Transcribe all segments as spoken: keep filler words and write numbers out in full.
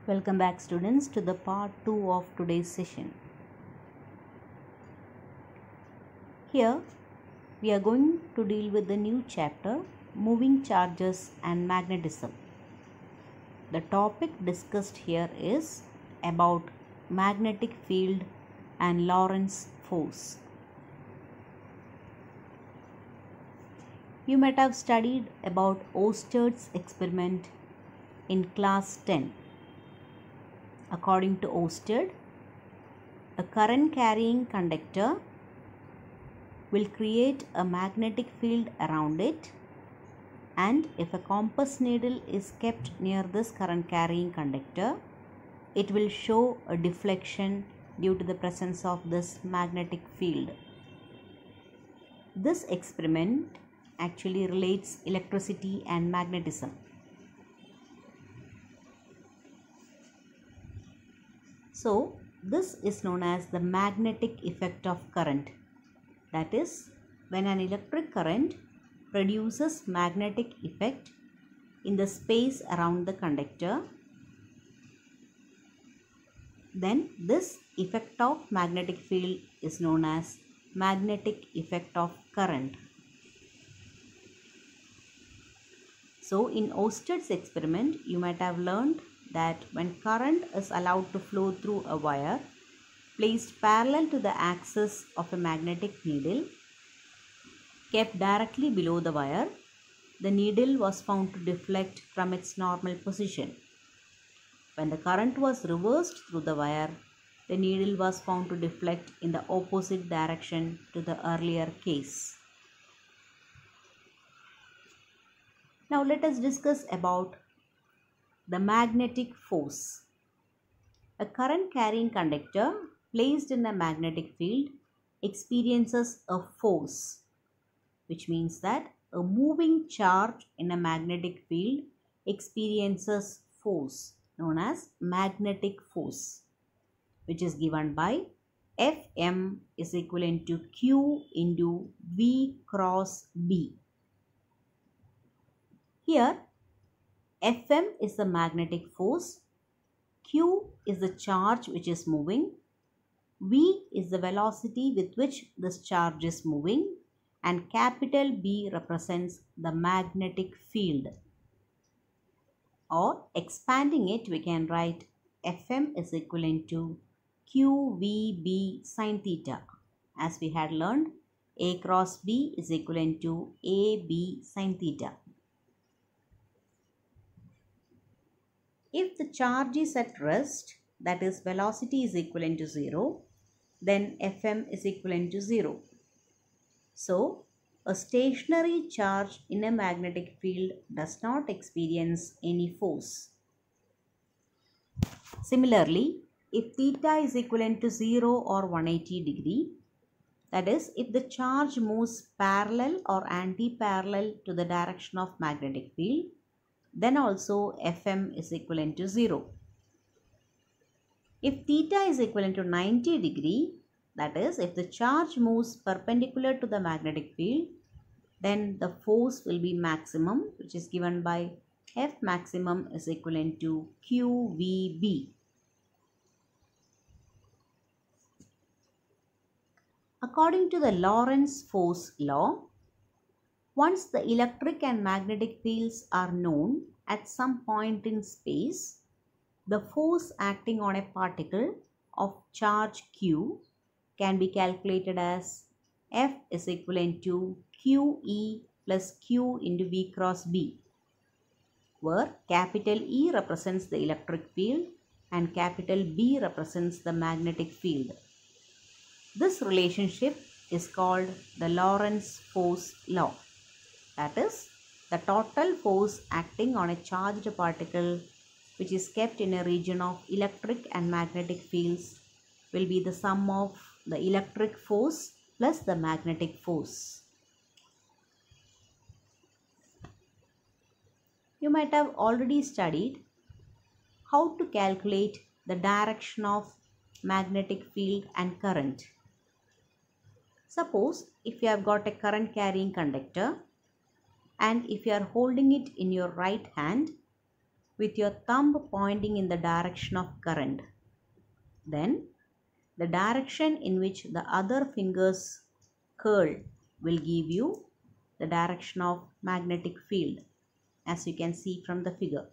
Welcome back, students, to the part two of today's session. Here we are going to deal with the new chapter, moving charges and magnetism. The topic discussed here is about magnetic field and Lorentz force. You might have studied about Oersted experiment in class ten. According to Oersted, a current carrying conductor will create a magnetic field around it, and if a compass needle is kept near this current carrying conductor, it will show a deflection due to the presence of this magnetic field. This experiment actually relates electricity and magnetism. So, this is known as the magnetic effect of current. That is, when an electric current produces magnetic effect in the space around the conductor, then this effect of magnetic field is known as magnetic effect of current. So, in Oersted's experiment, you might have learned that when current is allowed to flow through a wire placed parallel to the axis of a magnetic needle kept directly below the wire, the needle was found to deflect from its normal position. When the current was reversed through the wire, the needle was found to deflect in the opposite direction to the earlier case. Now let us discuss about the magnetic force. A current carrying conductor placed in a magnetic field experiences a force, which means that a moving charge in a magnetic field experiences force known as magnetic force, which is given by Fm is equivalent to Q into V cross B. Here Fm is the magnetic force, Q is the charge which is moving, V is the velocity with which this charge is moving, and capital B represents the magnetic field. Or expanding it, we can write Fm is equivalent to Q V B sin theta. As we had learned, A cross B is equivalent to A B sin theta. If the charge is at rest, that is velocity is equivalent to zero, then Fm is equivalent to zero. So, a stationary charge in a magnetic field does not experience any force. Similarly, if theta is equivalent to zero or one hundred eighty degree, that is, if the charge moves parallel or anti-parallel to the direction of magnetic field, then also Fm is equivalent to zero. If theta is equivalent to ninety degree, that is, if the charge moves perpendicular to the magnetic field, then the force will be maximum, which is given by F maximum is equivalent to Q V B. According to the Lorentz force law, once the electric and magnetic fields are known at some point in space, the force acting on a particle of charge Q can be calculated as F is equivalent to Q E plus Q into V cross B, where capital E represents the electric field and capital B represents the magnetic field. This relationship is called the Lorentz force law. That is, the total force acting on a charged particle which is kept in a region of electric and magnetic fields will be the sum of the electric force plus the magnetic force. You might have already studied how to calculate the direction of magnetic field and current. Suppose if you have got a current carrying conductor and if you are holding it in your right hand, with your thumb pointing in the direction of current. Then the direction in which the other fingers curl will give you the direction of magnetic field, as you can see from the figure.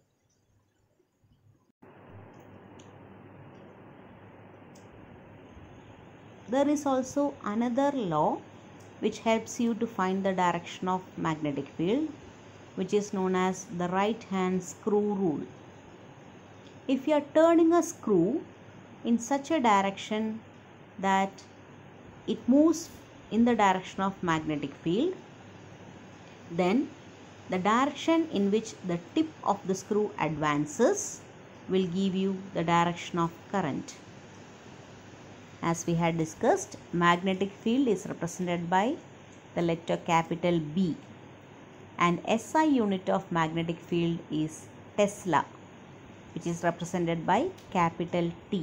There is also another law which helps you to find the direction of magnetic field, which is known as the right hand screw rule. If you are turning a screw in such a direction that it moves in the direction of magnetic field, then the direction in which the tip of the screw advances will give you the direction of current. As we had discussed, magnetic field is represented by the letter capital B, and S I unit of magnetic field is Tesla, which is represented by capital T.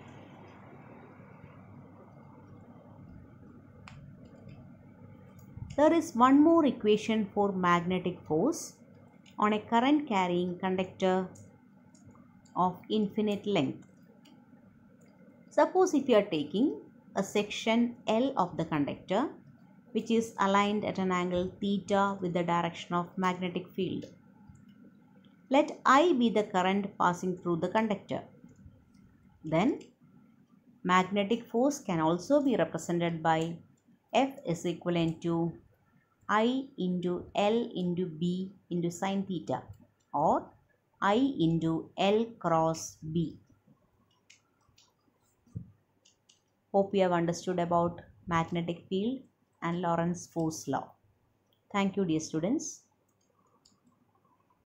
There is one more equation for magnetic force on a current carrying conductor of infinite length. Suppose if you are taking a section L of the conductor, which is aligned at an angle theta with the direction of magnetic field. Let I be the current passing through the conductor. Then magnetic force can also be represented by F is equivalent to I into L into B into sine theta, or I into L cross B. Hope you have understood about magnetic field and Lorentz force law. Thank you, dear students.